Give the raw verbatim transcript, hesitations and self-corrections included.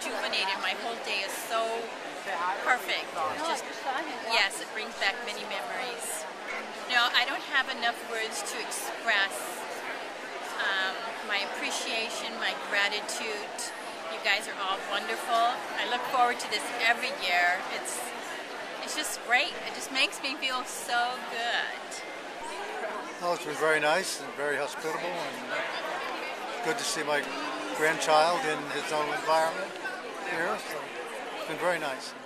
rejuvenated. My whole day is so perfect. It's just, yes, it brings back many memories. You know, I don't have enough words to express um, my appreciation, my gratitude. You guys are all wonderful. I look forward to this every year. It's it's just great. It just makes me feel so good. Well, it's been very nice and very hospitable, and good to see my grandchild in his own environment here. So it's been very nice.